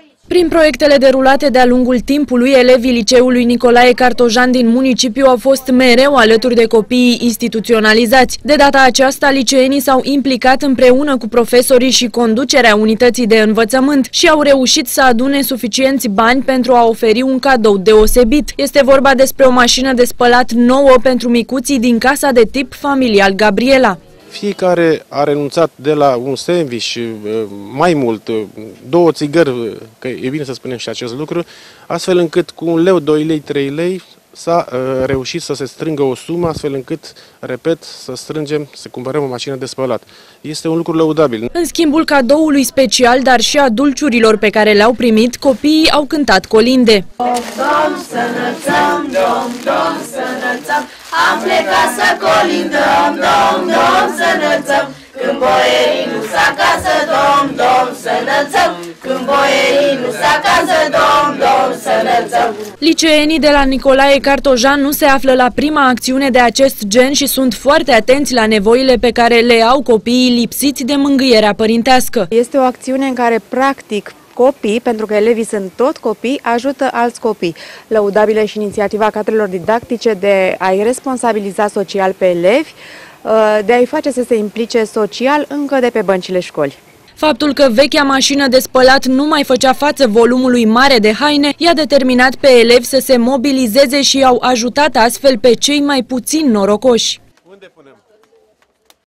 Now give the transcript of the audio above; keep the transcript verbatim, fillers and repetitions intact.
Prin proiectele derulate de-a lungul timpului, elevii liceului Nicolae Cartojan din municipiu au fost mereu alături de copiii instituționalizați. De data aceasta, liceenii s-au implicat împreună cu profesorii și conducerea unității de învățământ și au reușit să adune suficienți bani pentru a oferi un cadou deosebit. Este vorba despre o mașină de spălat nouă pentru micuții din casa de tip familial Gabriela. Fiecare a renunțat de la un sandwich, mai mult, două țigări, că e bine să spunem și acest lucru, astfel încât cu un leu, doi lei, trei lei s-a reușit să se strângă o sumă, astfel încât, repet, să strângem, să cumpărăm o mașină de spălat. Este un lucru lăudabil. În schimbul cadoului special, dar și a dulciurilor pe care le-au primit, copiii au cântat colinde. Dom, să înălțăm, dom, dom, să înălțăm, am plecat să colindăm, dom, dom, să înălțăm, când boierii nu s acasă, dom, dom, să înălțăm, când boierii nu s acasă, dom, dom, să înălțăm. Liceenii de la Nicolae Cartojan nu se află la prima acțiune de acest gen și sunt foarte atenți la nevoile pe care le au copiii lipsiți de mângâierea părintească. Este o acțiune în care, practic, copii, pentru că elevii sunt tot copii, ajută alți copii. Lăudabilă și inițiativa cadrelor didactice de a-i responsabiliza social pe elevi, de a-i face să se implice social încă de pe băncile școli. Faptul că vechea mașină de spălat nu mai făcea față volumului mare de haine i-a determinat pe elevi să se mobilizeze și i-au ajutat astfel pe cei mai puțin norocoși.